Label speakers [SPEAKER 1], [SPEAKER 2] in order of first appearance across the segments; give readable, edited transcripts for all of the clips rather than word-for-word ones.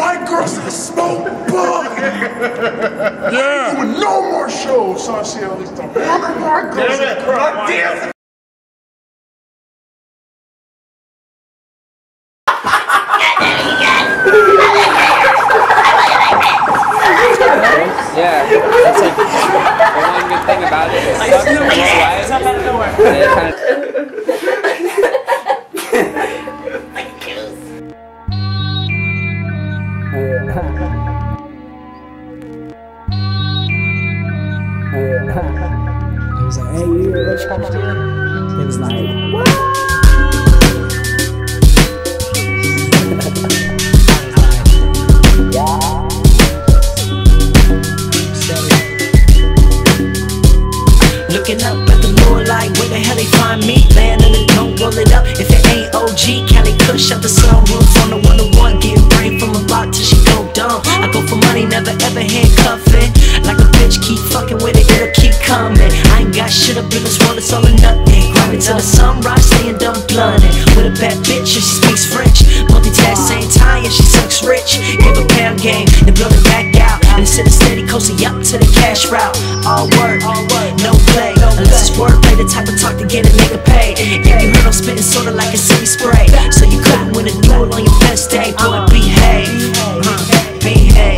[SPEAKER 1] white girls that smoke bud. Yeah. Doing no more shows, so I see all these white girls that cry.
[SPEAKER 2] Yeah, that's like the one good thing about it. It's not out of nowhere.
[SPEAKER 3] He was like, hey, you hear that shit? He was like, what?
[SPEAKER 4] Looking up at the Lord like, where the hell they find me? Laying in the don't roll it up. If it ain't OG, Cali Kush out the sunroof on the 101. Getting brain from a block till she go dumb. I go for money, never ever handcuffing. Like a bitch, keep fucking with it, it'll keep coming. I ain't got shit up in this world, it's all or nothing. Grinding till the sunrise, staying dumb blunted. With a bad bitch and she speaks French. Multitask same time and she sucks rich. Give a pound game, then blow it back out. And sit a steady coasting up to the cash route. All work, no play. Unless it's wordplay, the type of talk to get a nigga paid. If you heard I'm spitting sorta like a city spray, so you couldn't win a duel on your best day. Boy, behave, behave.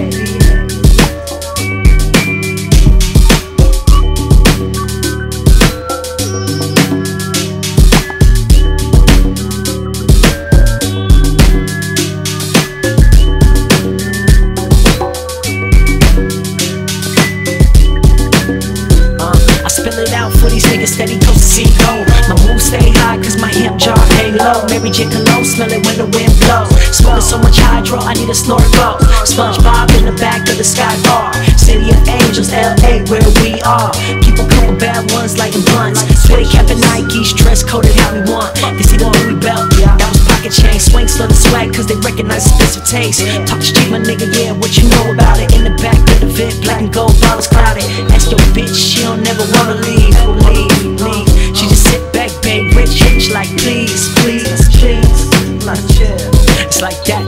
[SPEAKER 4] Spill it out for these niggas steady coast to C.D.E.S. My mood stay high cause my hemp jar hang low. Mary J. Cologne, smell it when the wind blows. Smoking so much hydro, I need a snort boat. SpongeBob in the back of the sky bar. City of Angels, L.A. where we are. Keep a couple bad ones lighting blunts. Sweaty cap and Nikes, dress coded how we want. They see the Louis belt, that was pocket chain. Swing slow the swag cause they recognize expensive taste. Talk street my nigga, yeah, what you know about it? In the back of the Vit, black and gold bottles clouded. Ask your bitch, she don't never wanna leave. She just sit back, babe, rich, like please, please, please, like chill. It's like that.